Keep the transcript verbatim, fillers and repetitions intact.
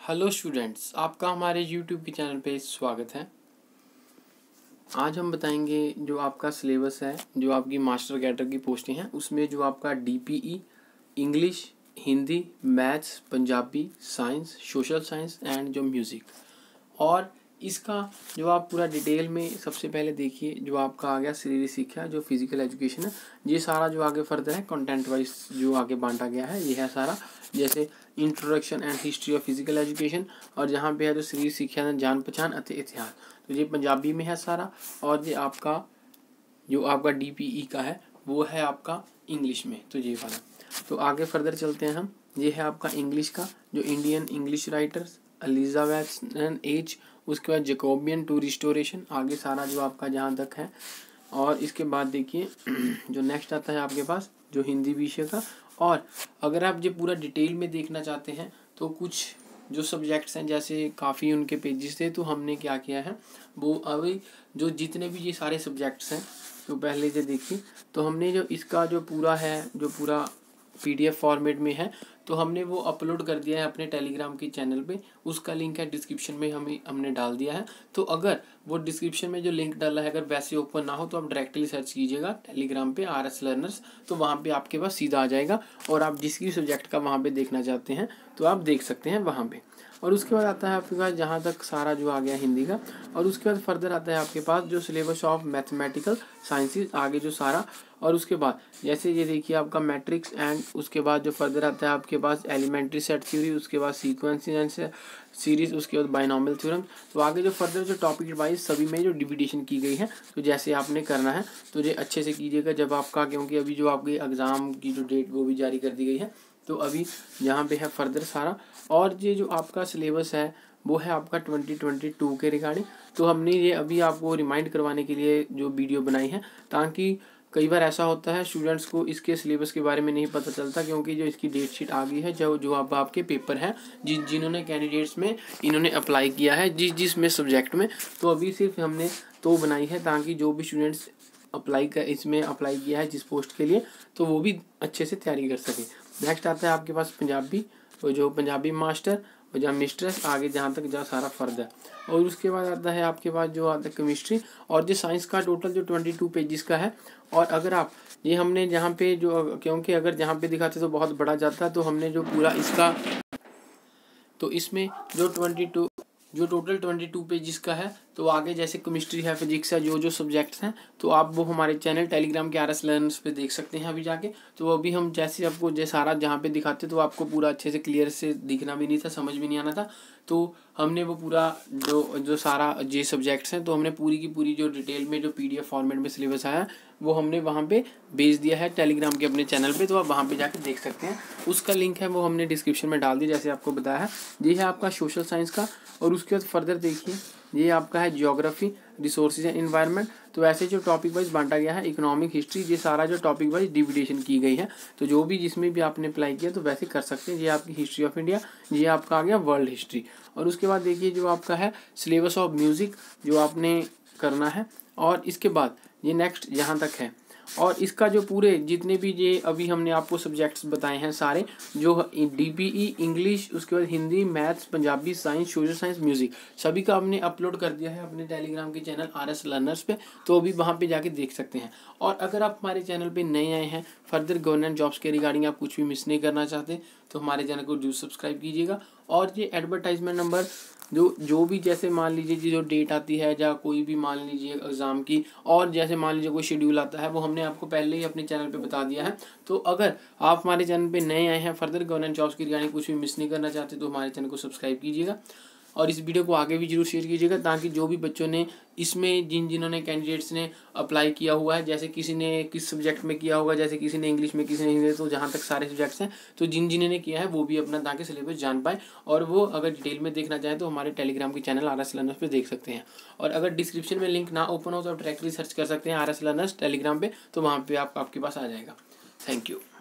Hello students, आपका हमारे YouTube के चैनल पे स्वागत है। आज हम बताएंगे जो आपका सिलेबस है, जो आपकी मास्टर कैडर की पोस्टें हैं, उसमें जो आपका DPE, English, Hindi, maths, Punjabi, science, social science and जो म्यूज़िक, और इसका जो आप पूरा डिटेल में सबसे पहले देखिए जो आपका आ गया शारीरिक शिक्षा, जो फिजिकल एजुकेशन है। ये सारा जो आगे फर्दर है कंटेंट वाइज जो आगे बांटा गया है, ये है सारा। जैसे introduction and history of physical education, और जहाँ पे है जो शारीरिक शिक्षा, जान पहचान अति इतिहास, तो ये पंजाबी में है सारा। और ये आपका जो आपका डीपीई का है वो है आपका इंग्लिश में, तो ये वाला। तो आगे फर्दर चलते हैं हम। ये है आपका इंग्लिश का, जो Indian English writers, Elizabethan age, उसके बाद जैकोबियन टू रिस्टोरेशन, आगे सारा जो आपका जहाँ तक है। और इसके बाद देखिए जो नेक्स्ट आता है आपके पास जो हिंदी विषय का। और अगर आप ये पूरा डिटेल में देखना चाहते हैं तो कुछ जो सब्जेक्ट्स हैं, जैसे काफ़ी उनके पेजेस थे, तो हमने क्या किया है वो अभी जो जितने भी ये सारे सब्जेक्ट्स हैं, तो पहले से देखिए, तो हमने जो इसका जो पूरा है, जो पूरा पीडीएफ फॉर्मेट में है, तो हमने वो अपलोड कर दिया है अपने टेलीग्राम के चैनल पे। उसका लिंक है डिस्क्रिप्शन में, हमें हमने डाल दिया है। तो अगर वो डिस्क्रिप्शन में जो लिंक डाला है अगर वैसे ओपन ना हो तो आप डायरेक्टली सर्च कीजिएगा टेलीग्राम पे आर एस लर्नर्स, तो वहाँ पे आपके पास सीधा आ जाएगा। और आप जिस भी सब्जेक्ट का वहाँ पे देखना चाहते हैं तो आप देख सकते हैं वहाँ पे। और उसके बाद आता है आपके पास जहाँ तक सारा जो आ गया हिंदी का। और उसके बाद फर्दर आता है आपके पास जो सिलेबस ऑफ मैथमेटिकल साइंसेज, आगे जो सारा। और उसके बाद जैसे ये देखिए आपका मैट्रिक्स, एंड उसके बाद जो फर्दर आता है आपके पास एलिमेंट्री सेट थ्योरी, उसके बाद सीक्वेंस एंड सीरीज, उसके बाद बाइनोमियल थ्योरम। तो आगे जो फर्दर जो टॉपिक वाइज सभी में जो डिविडेशन की गई है, तो जैसे आपने करना है तो ये अच्छे से कीजिएगा जब आपका, क्योंकि अभी जो आपकी एग्ज़ाम की जो डेट वो भी जारी कर दी गई है। तो अभी यहाँ पे है फर्दर सारा। और ये जो आपका सिलेबस है वो है आपका ट्वेंटी ट्वेंटी टू के रिगार्डिंग। तो हमने ये अभी आपको रिमाइंड करवाने के लिए जो वीडियो बनाई है, ताकि कई बार ऐसा होता है स्टूडेंट्स को इसके सिलेबस के बारे में नहीं पता चलता, क्योंकि जो इसकी डेट शीट आ गई है, जो जो अब आपके पेपर हैं, जिन जिन्होंने कैंडिडेट्स में इन्होंने अप्लाई किया है जिस जिस में सब्जेक्ट में, तो अभी सिर्फ हमने तो बनाई है ताकि जो भी स्टूडेंट्स अप्लाई कर इसमें अप्लाई किया है जिस पोस्ट के लिए, तो वो भी अच्छे से तैयारी कर सके। नेक्स्ट आता है आपके पास पंजाबी, तो जो पंजाबी मास्टर और जहाँ मिस्ट्रेस, आगे जहाँ तक जहाँ सारा फर्द है। और उसके बाद आता है आपके पास जो आता है केमिस्ट्री, और जो साइंस का टोटल जो ट्वेंटी टू पेजेस का है। और अगर आप ये हमने जहाँ पे जो, क्योंकि अगर जहाँ पे दिखाते तो बहुत बड़ा जाता है, तो हमने जो पूरा इसका, तो इसमें जो ट्वेंटी टू जो टोटल ट्वेंटी टू पेजेस का है, तो आगे जैसे केमिस्ट्री है, फिजिक्स है, जो जो सब्जेक्ट्स हैं, तो आप वो हमारे चैनल टेलीग्राम के आर एस लर्नर्स पे देख सकते हैं अभी जाके। तो अभी हम जैसे आपको जैसे सारा जहाँ पे दिखाते तो आपको पूरा अच्छे से क्लियर से दिखना भी नहीं था, समझ भी नहीं आना था। तो हमने वो पूरा जो जो सारा जे सब्जेक्ट्स हैं, तो हमने पूरी की पूरी जो डिटेल में जो पीडीएफ फॉर्मेट में सिलेबस आया वो हमने वहाँ पे भेज दिया है टेलीग्राम के अपने चैनल पे, तो आप वहाँ पे जाके देख सकते हैं। उसका लिंक है वो हमने डिस्क्रिप्शन में डाल दिया, जैसे आपको बताया है। ये है आपका सोशल साइंस का। और उसके बाद फर्दर देखिए ये आपका है ज्योग्राफी, रिसोर्सेज एंड इन्वायरमेंट। तो ऐसे जो टॉपिक वाइज बांटा गया है, इकोनॉमिक हिस्ट्री, ये सारा जो टॉपिक वाइज डिविडेशन की गई है। तो जो भी जिसमें भी आपने अप्लाई किया तो वैसे कर सकते हैं। ये आपकी हिस्ट्री ऑफ इंडिया, ये आपका आ गया वर्ल्ड हिस्ट्री। और उसके बाद देखिए जो आपका है सिलेबस ऑफ म्यूज़िक, जो आपने करना है। और इसके बाद ये नेक्स्ट यहाँ तक है। और इसका जो पूरे जितने भी ये अभी हमने आपको सब्जेक्ट्स बताए हैं सारे, जो डीपीई, इंग्लिश, उसके बाद Hindi, maths, Punjabi, science, social science, music, सभी का हमने अपलोड कर दिया है अपने टेलीग्राम के चैनल आर एस लर्नर्स पे। तो अभी वहाँ पे जाके देख सकते हैं। और अगर आप हमारे चैनल पे नए आए हैं, फर्दर गवर्नमेंट जॉब्स के रिगार्डिंग आप कुछ भी मिस नहीं करना चाहते, तो हमारे चैनल को जरूर सब्सक्राइब कीजिएगा। और ये एडवर्टाइजमेंट नंबर जो जो भी जैसे मान लीजिए जो डेट आती है, या कोई भी मान लीजिए एग्ज़ाम की, और जैसे मान लीजिए कोई शेड्यूल आता है, वो हमने आपको पहले ही अपने चैनल पे बता दिया है। तो अगर आप हमारे चैनल पे नए आए हैं, फर्दर गवर्नमेंट जॉब्स की रिगार्डिंग कुछ भी मिस नहीं करना चाहते, तो हमारे चैनल को सब्सक्राइब कीजिएगा। और इस वीडियो को आगे भी जरूर शेयर कीजिएगा, ताकि जो भी बच्चों ने इसमें जिन जिन्होंने कैंडिडेट्स ने अप्लाई किया हुआ है, जैसे किसी ने किस सब्जेक्ट में किया होगा, जैसे किसी ने इंग्लिश में, किसी ने हिंदी, तो जहाँ तक सारे सब्जेक्ट्स हैं, तो जिन जिन्होंने किया है वो भी अपना ताकि सिलेबस जान पाए। और वो अगर डिटेल में देखना चाहें तो हमारे टेलीग्राम के चैनल आर एस लर्नर्स पे देख सकते हैं। और अगर डिस्क्रिप्शन में लिंक ना ओपन हो तो आप डायरेक्टली सर्च कर सकते हैं आर एस लर्नर्स टेलीग्राम पे, तो वहाँ पर आप आपके पास आ जाएगा। Thank you.